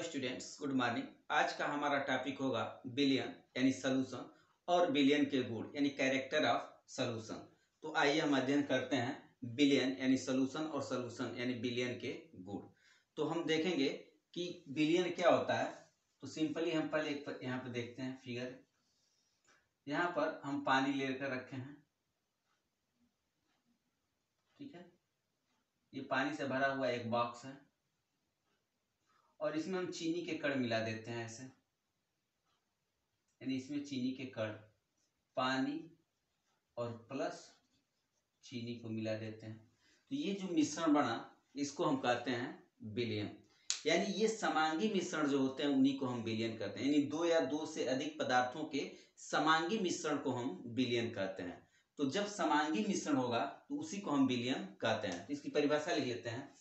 Students, good morning. आज का हमारा टॉपिक होगा बिलियन यानी सॉल्यूशन और बिलियन के गुण यानी कैरेक्टर ऑफ सॉल्यूशन। तो आइए हम अध्ययन करते हैं बिलियन यानी सॉल्यूशन और सॉल्यूशन यानी बिलियन के गुण। तो हम देखेंगे कि बिलियन क्या होता है। तो सिंपली हम पहले यहाँ पे देखते हैं फिगर। यहाँ पर हम पानी लेकर रखे हैं, ठीक है। ये पानी से भरा हुआ एक बॉक्स है और इसमें हम चीनी के कण मिला देते हैं ऐसे, यानी इसमें चीनी के कण, पानी और प्लस चीनी को मिला देते हैं। तो ये जो मिश्रण बना इसको हम कहते हैं बिलियन। यानी ये समांगी मिश्रण जो होते हैं उन्हीं को हम बिलियन कहते हैं। यानी दो या दो से अधिक पदार्थों के समांगी मिश्रण को हम बिलियन कहते हैं। तो जब समांगी मिश्रण होगा तो उसी को हम बिलियन कहते हैं। तो इसकी परिभाषा लिख लेते हैं।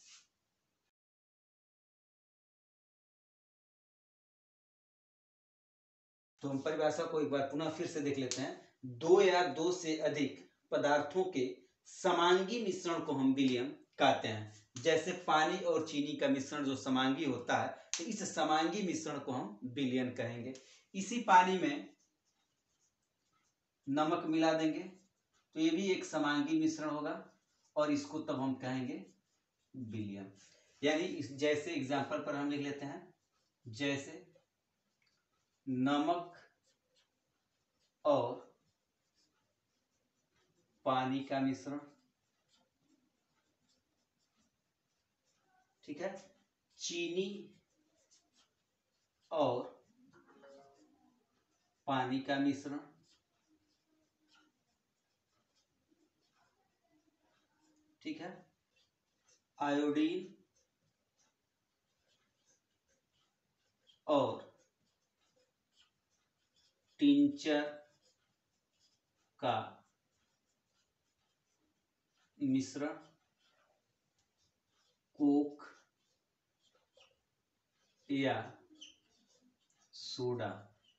तो हम परिभाषा को एक बार पुनः फिर से देख लेते हैं। दो या दो से अधिक पदार्थों के समांगी मिश्रण को हम बिलियन कहते हैं। जैसे पानी और चीनी का मिश्रण जो समांगी होता है, तो इस समांगी मिश्रण को हम बिलियन कहेंगे। इसी पानी में नमक मिला देंगे तो ये भी एक समांगी मिश्रण होगा और इसको तब हम कहेंगे बिलियन। यानी जैसे एग्जांपल पर हम लिख लेते हैं, जैसे नमक और पानी का मिश्रण, ठीक है। चीनी और पानी का मिश्रण, ठीक है। आयोडीन और टिंचर का मिश्रण, कोक या सोडा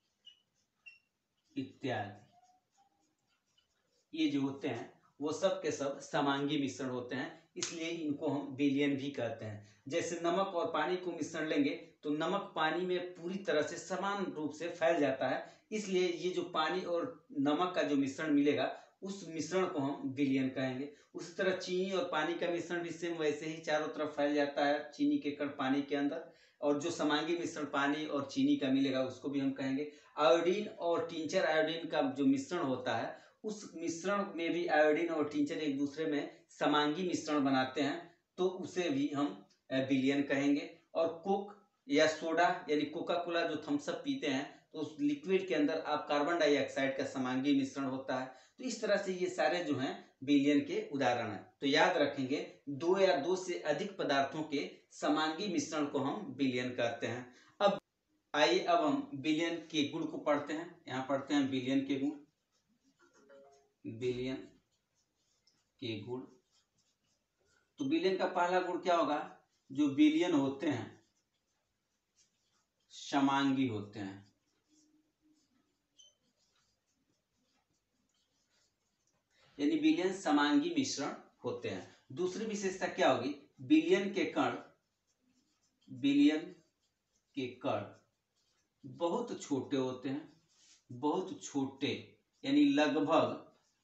इत्यादि, ये जो होते हैं वो सब के सब समांगी मिश्रण होते हैं, इसलिए इनको हम बिलियन भी कहते हैं। जैसे नमक और पानी को मिश्रण लेंगे तो नमक पानी में पूरी तरह से समान रूप से फैल जाता है, इसलिए ये जो पानी और नमक का जो मिश्रण मिलेगा उस मिश्रण को हम बिलियन कहेंगे। उसी तरह चीनी और पानी का मिश्रण भी सेम वैसे ही चारों तरफ फैल जाता है, चीनी के कण पानी के अंदर, और जो समांगी मिश्रण पानी और चीनी का मिलेगा उसको भी हम कहेंगे। आयोडीन और टिंचर आयोडीन का जो मिश्रण होता है उस मिश्रण में भी आयोडीन और टिंचर एक दूसरे में समांगी मिश्रण बनाते हैं, तो उसे भी हम बिलियन कहेंगे। और कोक या सोडा यानी कोका कोला जो थम्स अप पीते हैं तो उस लिक्विड के अंदर आप कार्बन डाइऑक्साइड का समांगी मिश्रण होता है। तो इस तरह से ये सारे जो हैं बिलियन के उदाहरण हैं। तो याद रखेंगे, दो या दो से अधिक पदार्थों के समांगी मिश्रण को हम बिलियन कहते हैं। अब आइए अब हम बिलियन के गुण को पढ़ते हैं। यहाँ पढ़ते हैं बिलियन के गुण। बिलियन के गुण, तो बिलियन का पहला गुण क्या होगा? जो बिलियन होते हैं समांगी होते हैं। यानी बिलियन समांगी मिश्रण होते हैं। दूसरी विशेषता क्या होगी? बिलियन के कण बहुत छोटे होते हैं, बहुत छोटे, यानी लगभग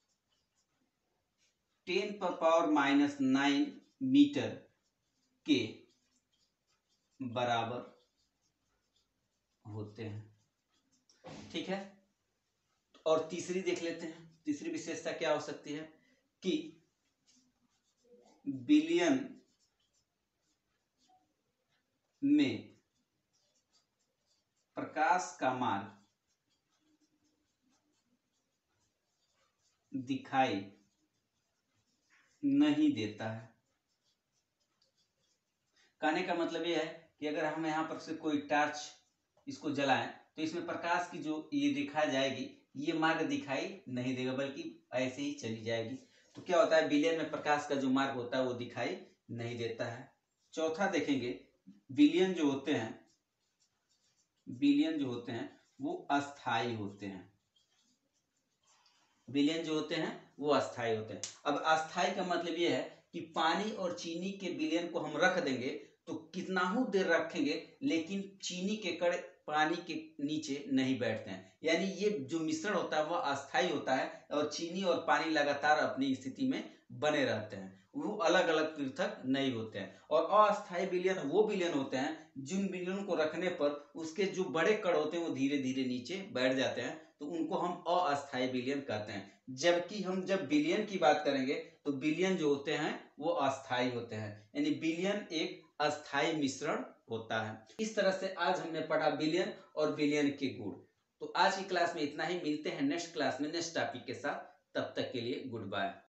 10⁻⁹ मीटर के बराबर होते हैं, ठीक है। और तीसरी देख लेते हैं। तीसरी विशेषता क्या हो सकती है कि बिलियन में प्रकाश का मार्ग दिखाई नहीं देता है। कहने का मतलब यह है कि अगर हम यहाँ पर से कोई टॉर्च इसको जलाएं तो इसमें प्रकाश की जो ये रेखा जाएगी ये मार्ग दिखाई नहीं देगा, बल्कि ऐसे ही चली जाएगी। तो क्या होता है, बिलियन में प्रकाश का जो मार्ग होता है वो दिखाई नहीं देता है। चौथा देखेंगे, बिलियन जो होते हैं वो अस्थाई होते हैं। बिलियन जो होते हैं वो अस्थाई होते हैं। अब अस्थाई का मतलब ये है कि पानी और चीनी के बिलियन को हम रख देंगे तो कितना ही देर रखेंगे लेकिन चीनी के कण पानी के नीचे नहीं बैठते हैं। यानी ये जो मिश्रण होता है वह अस्थायी होता है और चीनी और पानी लगातार अपनी स्थिति में बने रहते हैं, वो अलग अलग पृथक नहीं होते हैं। और अस्थायी विलयन वो विलयन होते हैं जिन विलयन को रखने पर उसके जो बड़े कण होते हैं वो धीरे धीरे नीचे बैठ जाते हैं, तो उनको हम अस्थायी विलयन कहते हैं। जबकि हम जब विलयन की बात करेंगे तो विलयन जो होते हैं वो अस्थायी होते हैं, यानी विलयन एक अस्थायी मिश्रण होता है। इस तरह से आज हमने पढ़ा विलयन और विलयन के गुण। तो आज की क्लास में इतना ही, मिलते हैं नेक्स्ट क्लास में नेक्स्ट टॉपिक के साथ। तब तक के लिए गुड बाय।